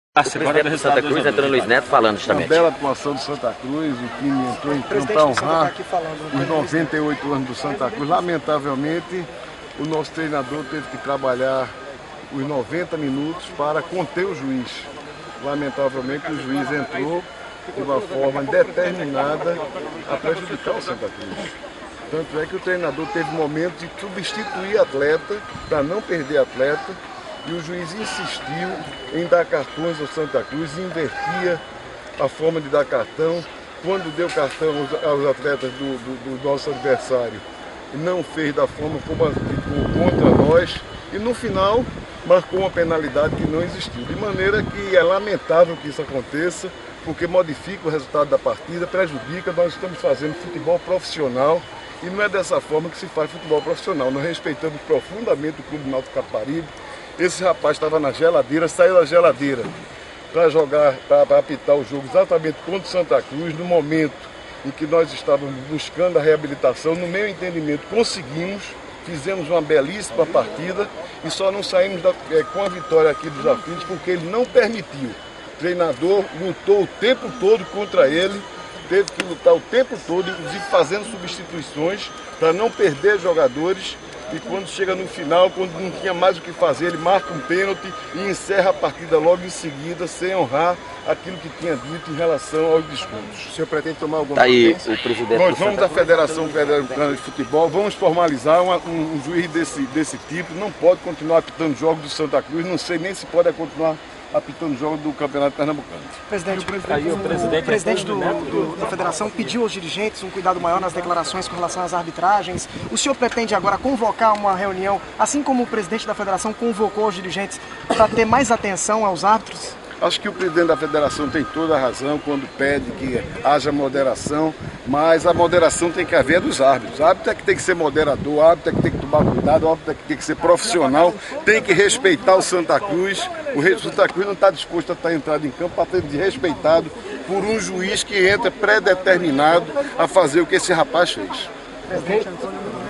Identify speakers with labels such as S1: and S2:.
S1: O presidente do Santa Cruz, Antônio Luiz Neto, falando justamente.
S2: Uma bela atuação do Santa Cruz, o time entrou em campo para honrar os 98 anos do Santa Cruz. Lamentavelmente, o nosso treinador teve que trabalhar os 90 minutos para conter o juiz. Lamentavelmente, o juiz entrou de uma forma determinada a prejudicar o Santa Cruz. Tanto é que o treinador teve momentos de substituir atleta, para não perder atleta, e o juiz insistiu em dar cartões ao Santa Cruz, invertia a forma de dar cartão. Quando deu cartão aos atletas do nosso adversário, não fez da forma como aplicou contra nós, e no final marcou uma penalidade que não existiu. De maneira que é lamentável que isso aconteça, porque modifica o resultado da partida, prejudica. Nós estamos fazendo futebol profissional e não é dessa forma que se faz futebol profissional. Nós respeitamos profundamente o Clube Náutico Capibaribe. Esse rapaz estava na geladeira, saiu da geladeira para jogar, para apitar o jogo exatamente contra o Santa Cruz, no momento em que nós estávamos buscando a reabilitação. No meu entendimento, conseguimos, fizemos uma belíssima partida e só não saímos com a vitória aqui dos aflitos porque ele não permitiu. O treinador lutou o tempo todo contra ele, teve que lutar o tempo todo, inclusive fazendo substituições para não perder jogadores. E quando chega no final, quando não tinha mais o que fazer, ele marca um pênalti e encerra a partida logo em seguida, sem honrar aquilo que tinha dito em relação aos descontos.
S3: O senhor pretende tomar alguma
S1: providência? O presidente
S2: Nós vamos à Federação Pernambucana de Futebol, vamos formalizar um juiz desse tipo. Não pode continuar apitando jogos do Santa Cruz, não sei nem se pode continuar apitando jogos do Campeonato Pernambucano.
S4: Presidente, o presidente da federação pediu aos dirigentes um cuidado maior nas declarações com relação às arbitragens. O senhor pretende agora convocar uma reunião, assim como o presidente da federação convocou os dirigentes, para ter mais atenção aos árbitros?
S2: Acho que o presidente da federação tem toda a razão quando pede que haja moderação, mas a moderação tem que haver dos árbitros. O árbitro é que tem que ser moderador, o árbitro é que tem que tomar cuidado, o árbitro é que tem que ser profissional, tem que respeitar o Santa Cruz. O Santa Cruz não está disposto a estar entrado em campo para ser desrespeitado por um juiz que entra predeterminado a fazer o que esse rapaz fez.
S4: Presidente Antônio